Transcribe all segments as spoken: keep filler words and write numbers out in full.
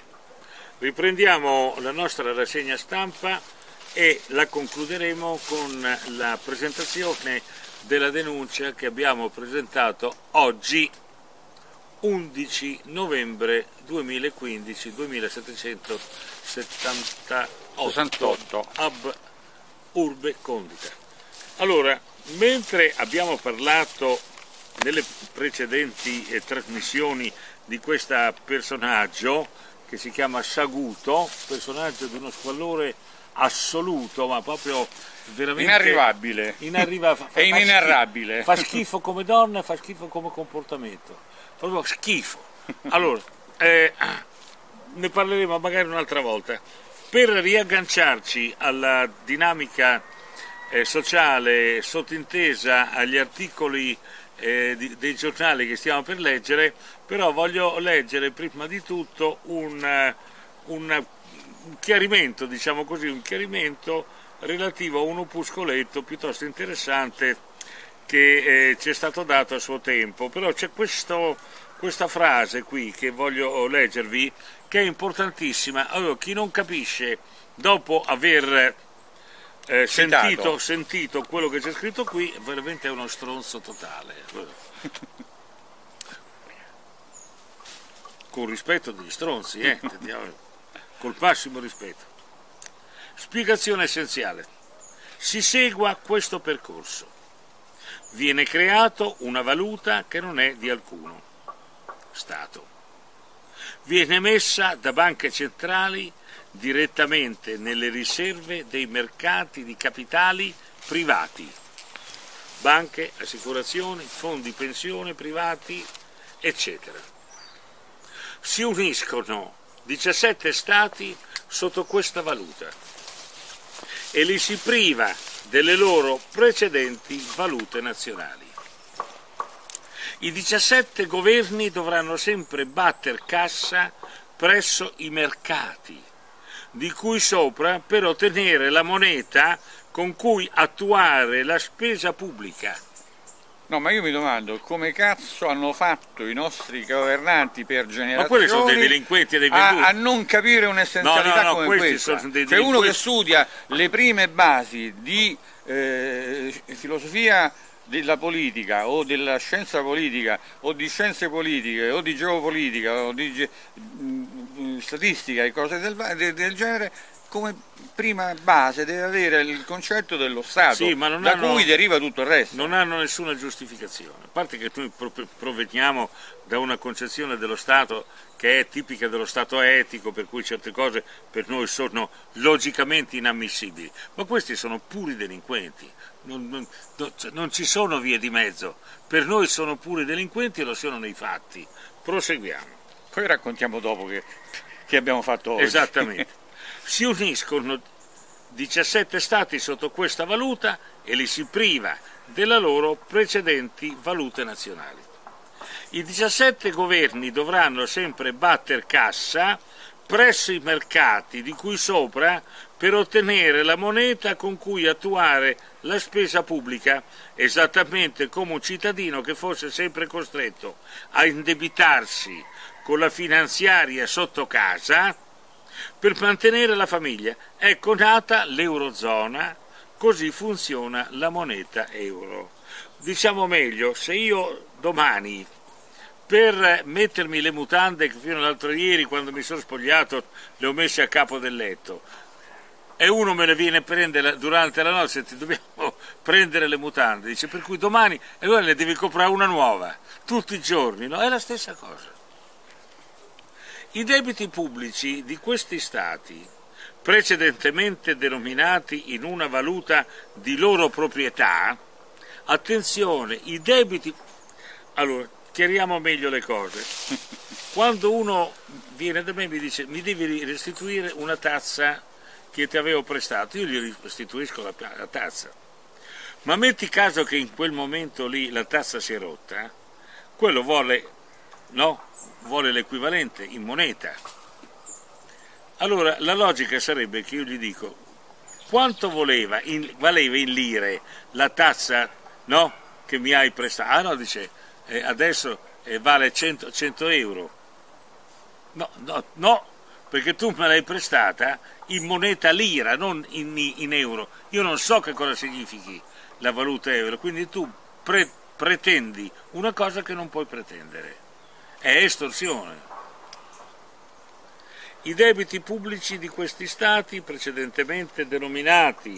Riprendiamo la nostra rassegna stampa e la concluderemo con la presentazione della denuncia che abbiamo presentato oggi, undici novembre duemilaquindici, duemilasettecentosettantotto, ab urbe condita. Allora, mentre abbiamo parlato nelle precedenti eh, trasmissioni di questo personaggio che si chiama Saguto, personaggio di uno squallore assoluto, ma proprio veramente inarrivabile, inarriva, fa, è inenarrabile, fa schifo come donna e fa schifo come comportamento, proprio schifo. Allora, eh, ne parleremo magari un'altra volta. Per riagganciarci alla dinamica eh, sociale sottintesa agli articoli eh, di, dei giornali che stiamo per leggere, però voglio leggere prima di tutto un, un, un chiarimento, diciamo così, un chiarimento relativo a un opuscoletto piuttosto interessante che eh, ci è stato dato a suo tempo. Però c'è questo, questa frase qui che voglio leggervi, che è importantissima. Allora, chi non capisce, dopo aver eh, sentito, sentito quello che c'è scritto qui, veramente è uno stronzo totale. Con rispetto degli stronzi, eh, col massimo rispetto. Spiegazione essenziale. Si segua questo percorso. Viene creato una valuta che non è di alcuno Stato. Viene messa da banche centrali direttamente nelle riserve dei mercati di capitali privati, banche, assicurazioni, fondi pensione privati, eccetera. Si uniscono diciassette Stati sotto questa valuta e li si priva delle loro precedenti valute nazionali. I diciassette governi dovranno sempre batter cassa presso i mercati, di cui sopra per ottenere la moneta con cui attuare la spesa pubblica. No, ma io mi domando come cazzo hanno fatto i nostri governanti per generazioni, ma quelli sono dei delinquenti e dei venduti, a, a non capire un'essenzialità no, no, no, come questa. Sono dei cioè uno che studia le prime basi di eh, filosofia della politica o della scienza politica o di scienze politiche o di geopolitica o di mh, statistica e cose del, del, del genere, come prima base deve avere il concetto dello Stato, sì, ma non da hanno, cui deriva tutto il resto. Non hanno nessuna giustificazione, a parte che noi proveniamo da una concezione dello Stato che è tipica dello Stato etico, per cui certe cose per noi sono logicamente inammissibili, ma questi sono puri delinquenti, non, non, non ci sono vie di mezzo, per noi sono puri delinquenti e lo sono nei fatti. Proseguiamo. Poi raccontiamo dopo che, che abbiamo fatto oggi. Esattamente. Si uniscono diciassette Stati sotto questa valuta e li si priva delle loro precedenti valute nazionali. I diciassette governi dovranno sempre batter cassa presso i mercati di cui sopra per ottenere la moneta con cui attuare la spesa pubblica, esattamente come un cittadino che fosse sempre costretto a indebitarsi con la finanziaria sotto casa per mantenere la famiglia. Ecco nata l'Eurozona, così funziona la moneta euro. Diciamo meglio, se io domani per mettermi le mutande che fino all'altro ieri, quando mi sono spogliato, le ho messe a capo del letto e uno me le viene a prendere durante la notte, ti dobbiamo prendere le mutande, dice, per cui domani e allora le devi comprare una nuova tutti i giorni, no? È la stessa cosa. I debiti pubblici di questi Stati, precedentemente denominati in una valuta di loro proprietà, attenzione, i debiti... Allora, chiariamo meglio le cose. Quando uno viene da me e mi dice mi devi restituire una tazza che ti avevo prestato, io gli restituisco la, la tazza. Ma metti caso che in quel momento lì la tazza si è rotta, quello vuole, no? vuole l'equivalente in moneta. Allora la logica sarebbe che io gli dico quanto voleva in, valeva in lire la tazza, no? che mi hai prestato. Ah no, dice eh, adesso eh, vale cento, cento euro. No, no, no, perché tu me l'hai prestata in moneta lira, non in, in euro. Io non so che cosa significhi la valuta euro, quindi tu pre, pretendi una cosa che non puoi pretendere. È estorsione. I debiti pubblici di questi stati, precedentemente denominati,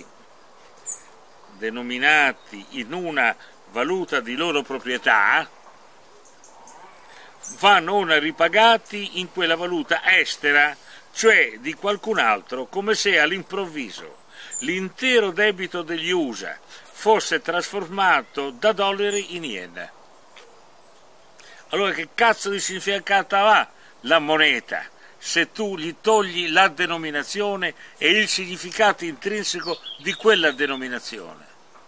denominati in una valuta di loro proprietà, vanno ora ripagati in quella valuta estera, cioè di qualcun altro, come se all'improvviso l'intero debito degli U S A fosse trasformato da dollari in yen. Allora che cazzo di significato ha la moneta se tu gli togli la denominazione e il significato intrinseco di quella denominazione?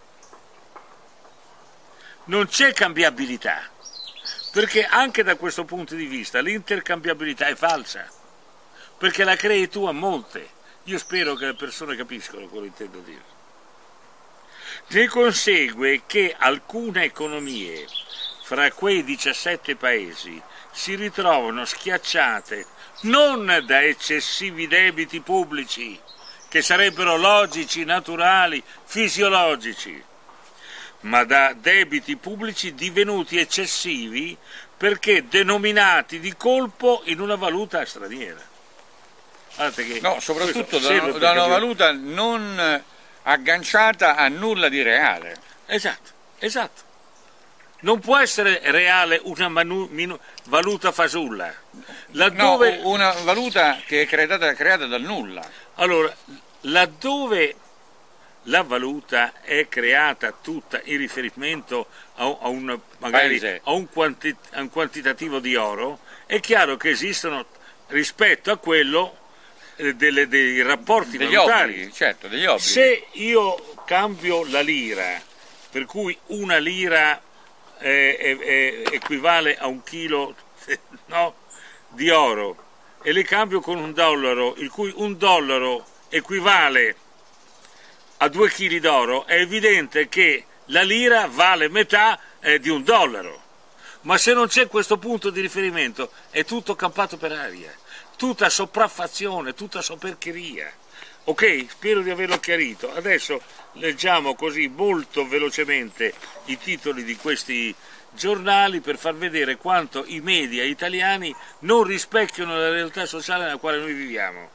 Non c'è cambiabilità, perché anche da questo punto di vista l'intercambiabilità è falsa, perché la crei tu a monte. Io spero che le persone capiscano quello che intendo dire. Ne consegue che alcune economie fra quei diciassette paesi si ritrovano schiacciate non da eccessivi debiti pubblici, che sarebbero logici, naturali, fisiologici, ma da debiti pubblici divenuti eccessivi perché denominati di colpo in una valuta straniera. Che no, soprattutto da, da una valuta non agganciata a nulla di reale. Esatto, esatto. Non può essere reale una manu, minu, valuta fasulla. Laddove... No, una valuta che è creata, creata dal nulla. Allora, laddove la valuta è creata tutta in riferimento a, a, un, magari, a, un quanti, a un quantitativo di oro, è chiaro che esistono rispetto a quello eh, delle, dei rapporti degli valutari. Obblighi, certo, degli obblighi. Se io cambio la lira, per cui una lira eh, eh, eh, equivale a un chilo no, di oro, e le cambio con un dollaro, il cui un dollaro equivale a due chili d'oro, è evidente che la lira vale metà eh, di un dollaro. Ma se non c'è questo punto di riferimento è tutto campato per aria, tutta sopraffazione, tutta soperchieria. Ok? Spero di averlo chiarito. Adesso leggiamo così molto velocemente i titoli di questi giornali per far vedere quanto i media italiani non rispecchiano la realtà sociale nella quale noi viviamo.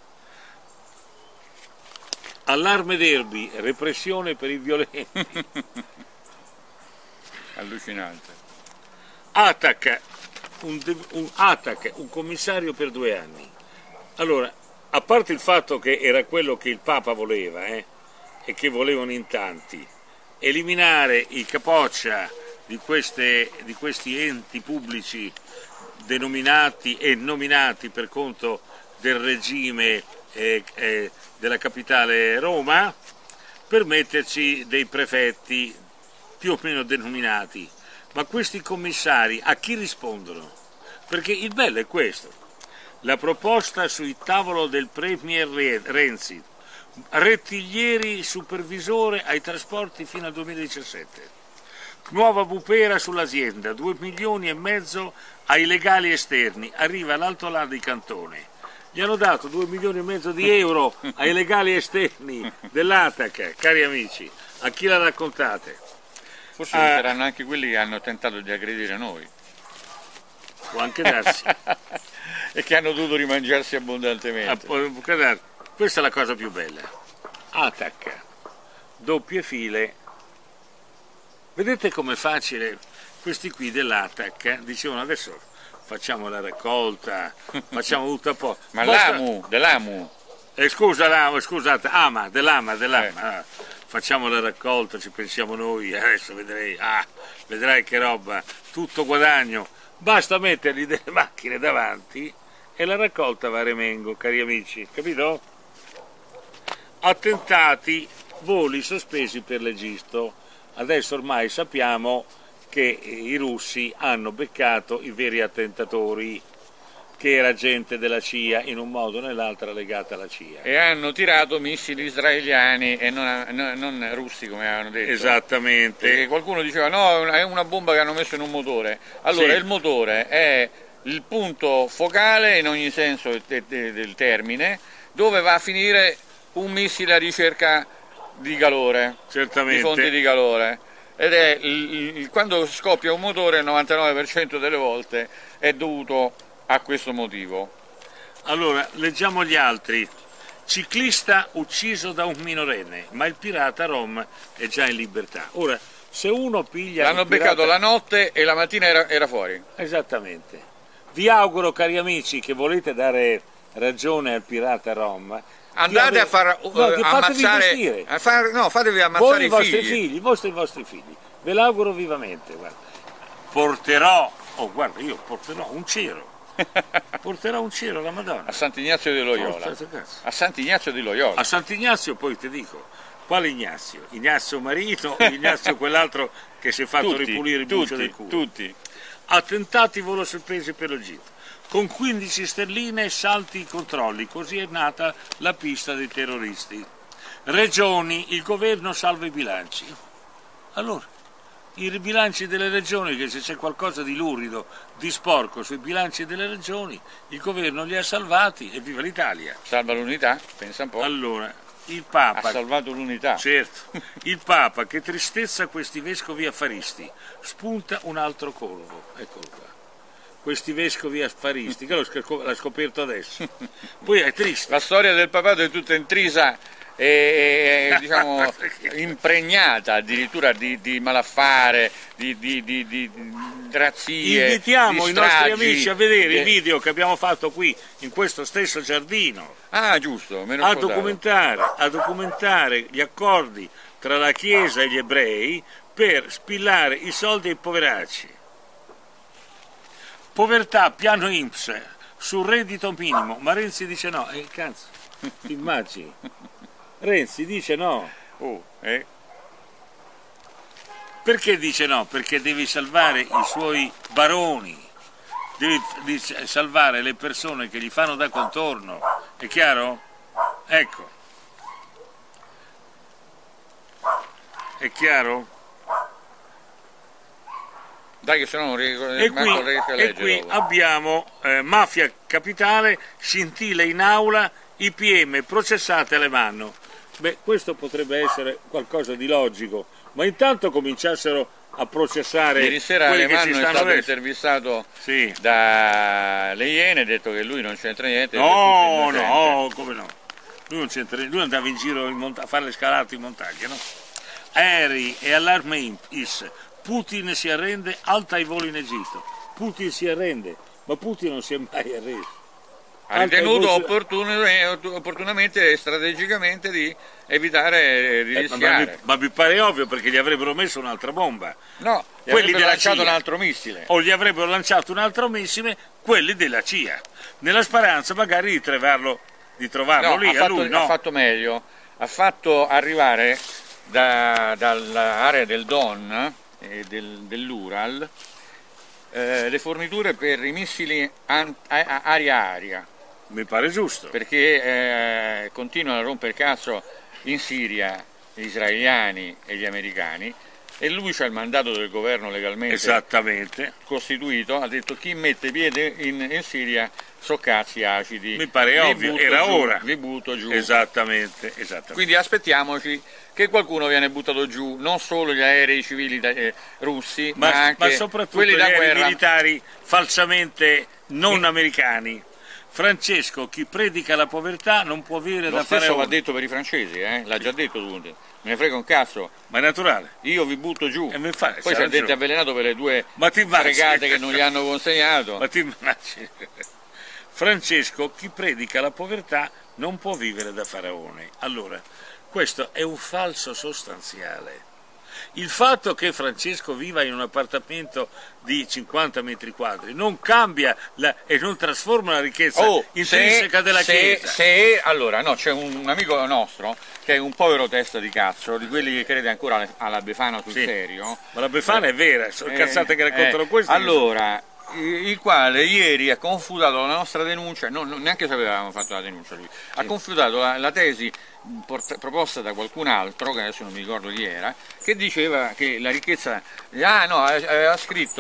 Allarme Derby, repressione per i violenti. Allucinante. Attac, un, un, Attac, un commissario per due anni. Allora, a parte il fatto che era quello che il Papa voleva, eh, e che volevano in tanti, eliminare i capoccia di, queste, di questi enti pubblici denominati e nominati per conto del regime eh, eh, della capitale Roma, per metterci dei prefetti più o meno denominati. Ma questi commissari a chi rispondono? Perché il bello è questo: la proposta sul tavolo del Premier Renzi, Rettiglieri supervisore ai trasporti fino al duemiladiciassette, nuova bufera sull'azienda, due milioni e mezzo ai legali esterni, arriva l'Alto Là di Cantone. Gli hanno dato due milioni e mezzo di euro ai legali esterni dell'Atac, cari amici. A chi la raccontate? Forse ah, saranno anche quelli che hanno tentato di aggredire noi. Può anche darsi. E che hanno dovuto rimangiarsi abbondantemente. Ah, può, può darsi. Questa è la cosa più bella. Atac, doppie file. Vedete com'è facile? Questi qui dell'Atac dicevano adesso facciamo la raccolta, facciamo tutto a po'. Ma Basta... l'Amu, dell'Amu. Eh, scusa, l'Amu, scusate, Ama, dell'Ama, dell'Ama. Eh. Facciamo la raccolta, ci pensiamo noi, adesso vedrei, ah, vedrai che roba, tutto guadagno. Basta mettergli delle macchine davanti e la raccolta va a remengo, cari amici, capito? Attentati, voli sospesi per l'Egitto. Adesso ormai sappiamo che i russi hanno beccato i veri attentatori, che era gente della C I A in un modo o nell'altro legata alla C I A. E hanno tirato missili israeliani e non, non, non russi, come avevano detto. Esattamente. Perché qualcuno diceva no, è una bomba che hanno messo in un motore. Allora, sì. Il motore è il punto focale in ogni senso del termine, dove va a finire un missile a ricerca di calore, certamente, di fonti di calore, ed è il, il, quando scoppia un motore il novantanove per cento delle volte è dovuto a questo motivo. Allora, leggiamo gli altri. Ciclista ucciso da un minorenne, ma il pirata Rom è già in libertà. Ora, se uno piglia... L'hanno pirata... beccato la notte e la mattina era, era fuori. Esattamente. Vi auguro, cari amici, che volete dare ragione al pirata Rom. Andate ave... a far uh, no, ammazzare... A far, no, fatevi ammazzare voi i vostri figli. figli. Vostri, i vostri figli. Ve l'auguro vivamente. Guarda. Porterò, oh guarda, io porterò un cero. Porterò un cero alla Madonna a Sant'Ignazio di Loyola. A Sant'Ignazio di Loyola. A Sant'Ignazio poi ti dico, quale Ignazio? Ignazio marito o Ignazio quell'altro che si è fatto tutti, ripulire il tutti, bucio del culo? Tutti. Attentati, volo sorpresi per l'Egitto. Con quindici sterline salti i controlli, così è nata la pista dei terroristi. Regioni, il governo salva i bilanci. Allora, i bilanci delle regioni, che se c'è qualcosa di lurido, di sporco sui bilanci delle regioni, il governo li ha salvati e viva l'Italia. Salva l'unità, pensa un po'. Allora, il Papa... Ha salvato l'unità. Certo. Il Papa, che tristezza questi vescovi affaristi, spunta un altro corvo. Eccolo qua. Questi vescovi affaristi, che l'ha scoperto adesso. Poi è triste. La storia del papato è tutta intrisa e, diciamo, impregnata addirittura di, di malaffare, di, di, di, di razzie. Invitiamo di i nostri stragi, amici a vedere di... i video che abbiamo fatto qui, in questo stesso giardino. Ah, giusto, me lo a documentare, a documentare gli accordi tra la Chiesa e gli ebrei per spillare i soldi ai poveracci. Povertà, piano I N P S, sul reddito minimo, ma Renzi dice no, eh, cazzo, ti immagini? Renzi dice no. Oh, eh? Perché dice no? Perché devi salvare i suoi baroni, devi salvare le persone che gli fanno da contorno, è chiaro? Ecco. È chiaro? Dai che se no non riesco, e qui, non riesco a leggere. E qui abbiamo eh, mafia capitale, scintille in aula, I P M processate alle mano. Beh, questo potrebbe essere qualcosa di logico, ma intanto cominciassero a processare ieri sera quelli che Alemanno ci è stanno stato adesso. Intervistato sì. da Le Iene, ha detto che lui non c'entra niente. No, no, come no? Lui non c'entra niente, lui andava in giro in a fare le scalate in montagna, no? Aerei e allarme I S. Putin si arrende, alta i voli in Egitto. Putin si arrende, ma Putin non si è mai arreso. Ha ritenuto opportuno, opportunamente e strategicamente di evitare di rischiare. Eh, ma, ma mi pare ovvio, perché gli avrebbero messo un'altra bomba. No, gli quelli avrebbero lanciato un altro missile. O gli avrebbero lanciato un altro missile, quelli della C I A, nella speranza magari di trovarlo, di trovarlo no, lì. Ha a fatto, lui, no? ha fatto meglio, ha fatto arrivare da, dall'area del Don e del, dell'Ural eh, le forniture per i missili aria-aria. Mi pare giusto. Perché eh, continuano a rompere il cazzo in Siria gli israeliani e gli americani e lui c'ha il mandato del governo legalmente Esattamente. costituito, ha detto chi mette piede in, in Siria so cazzi acidi. Mi pare vi ovvio, era giù, ora. Vi butto giù. Esattamente, esattamente. Quindi aspettiamoci che qualcuno viene buttato giù, non solo gli aerei civili da, eh, russi, ma, ma anche ma soprattutto quelli gli da aerei guerra militari falsamente non e... americani. Francesco, chi predica la povertà non può avere Lo da fare. Lo stesso uno. va detto per i francesi, eh? L'ha già detto tu. Me ne frega un cazzo. Ma è naturale. Io vi butto giù. E fa, Poi si è detto avvelenato per le due fregate che non gli hanno consegnato. Ma ti immagini? Francesco, chi predica la povertà non può vivere da faraone. Allora, questo è un falso sostanziale. Il fatto che Francesco viva in un appartamento di cinquanta metri quadri non cambia la, e non trasforma la ricchezza oh, intrinseca se, della se, Chiesa. Se, allora, no, c'è un amico nostro che è un povero testa di cazzo, di quelli che crede ancora alla Befana sul sì. serio. Ma la Befana eh, è vera, sono eh, cazzate che raccontano eh, questi. Allora, il quale ieri ha confutato la nostra denuncia, non, non, neanche sapevamo fatto la denuncia lui, sì. ha confutato la, la tesi porta, proposta da qualcun altro, che adesso non mi ricordo chi era, che diceva che la ricchezza, ah no, ha, ha scritto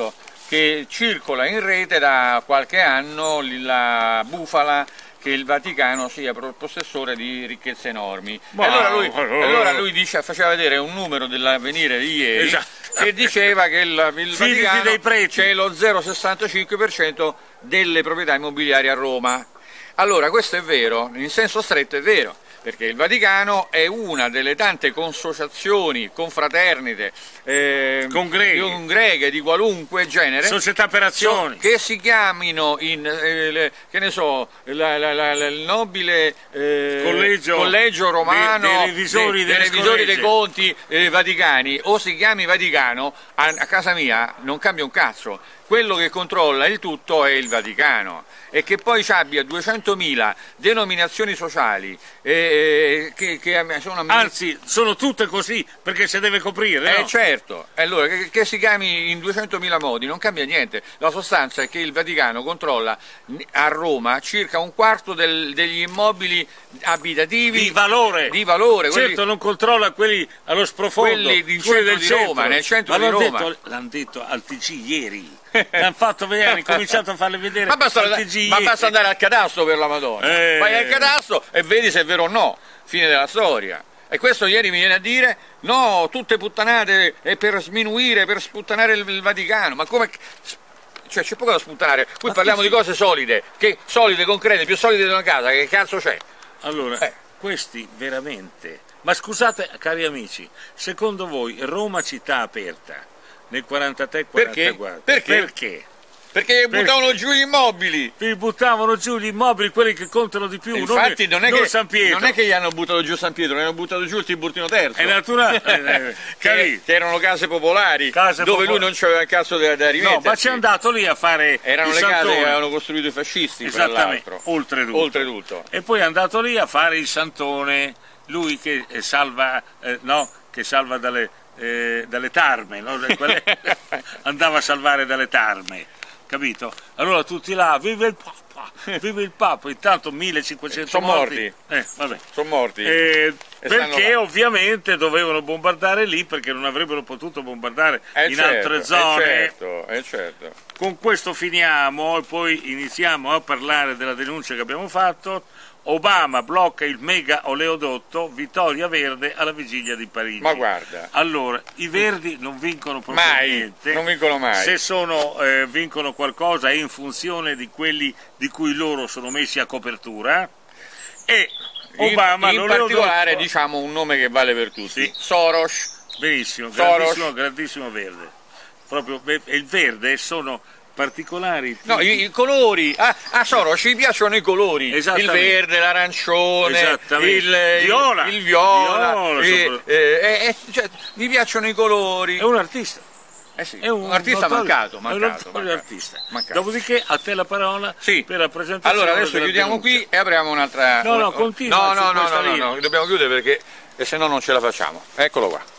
che circola in rete da qualche anno la bufala che il Vaticano sia possessore di ricchezze enormi. E allora lui, allora lui dice, faceva vedere un numero dell'Avvenire di ieri, esatto, che diceva che il, il Vaticano c'è lo zero virgola sessantacinque per cento delle proprietà immobiliari a Roma. Allora questo è vero, in senso stretto è vero, perché il Vaticano è una delle tante consociazioni, confraternite, eh, congreghe. congreghe di qualunque genere, società per azioni, so, che si chiamino in, eh, le, che ne so, la, la, la, la, il nobile eh, collegio, collegio romano dei, dei revisori, dei, dei, revisori dei conti eh, vaticani, o si chiami Vaticano, a, a casa mia non cambia un cazzo. Quello che controlla il tutto è il Vaticano, e che poi ci abbia duecentomila denominazioni sociali eh, che, che sono... Anzi, sono tutte così, perché si deve coprire, eh, no? certo, allora che, che si chiami in duecentomila modi non cambia niente, la sostanza è che il Vaticano controlla a Roma circa un quarto del, degli immobili abitativi di valore, di valore certo quelli, non controlla quelli allo sprofondo, quelli del centro del di centro. Roma, nel centro Ma di Roma. detto, l'hanno detto al T G ieri. L'hanno fatto vedere, hanno cominciato a farle vedere. Ma basta, al T G ma basta andare al catasto, per la Madonna. Eh. Vai al catasto e vedi se è vero o no. Fine della storia. E questo ieri mi viene a dire: no, tutte puttanate è per sminuire, per sputtanare il, il Vaticano. Ma come? Cioè, c'è poco da sputtanare. Qui ma parliamo di cose solide, che solide, concrete, più solide di una casa. Che cazzo c'è? Allora, eh. questi veramente. Ma scusate, cari amici, secondo voi Roma città aperta nel quarantatré quarantaquattro. Perché? Perché? Perché? Perché buttavano giù gli immobili. Vi buttavano giù gli immobili, quelli che contano di più. Infatti non, non, è non che, San Pietro. Non è che gli hanno buttato giù San Pietro, gli hanno buttato giù il Tiburtino terzo. È naturale. che, che erano case popolari, case dove popolari. lui non c'aveva il cazzo da, da rimettersi. No, ma c'è andato lì a fare erano i le santoni. case che avevano costruito i fascisti, esattamente, oltretutto. oltretutto. E poi è andato lì a fare il santone, lui che salva, eh, no, che salva dalle, eh, dalle tarme, no? Quelle, andava a salvare dalle tarme, capito? Allora tutti là, vive il Papa, vive il Papa, intanto millecinquecento sono morti, morti. Eh, vabbè. Sono morti. Eh, perché ovviamente dovevano bombardare lì, perché non avrebbero potuto bombardare eh in certo, altre zone. Eh certo, eh certo. Con questo finiamo e poi iniziamo a parlare della denuncia che abbiamo fatto. Obama blocca il mega oleodotto Vittoria Verde alla vigilia di Parigi. Ma guarda. Allora, i verdi non vincono proprio mai, niente. Non vincono mai. Se sono, eh, vincono qualcosa è in funzione di quelli di cui loro sono messi a copertura. E Obama in, in particolare diciamo un nome che vale per tutti. Sì. Soros. Benissimo, Soros. grandissimo, grandissimo verde. Proprio il verde sono particolari. No, i, i colori. Ah, a Soros ci piacciono i colori. Il verde, l'arancione, il viola, il, il viola, viola e, eh, eh, cioè, mi piacciono i colori. È un artista. Eh sì, è un, un artista notorio, mancato, mancato, è un mancato, artista. mancato. Dopodiché a te la parola sì. per la presentazione. Allora adesso chiudiamo denuncia. qui e apriamo un'altra. No, no, continua. No, no, no, no, no, no, dobbiamo chiudere perché se no non ce la facciamo. Eccolo qua.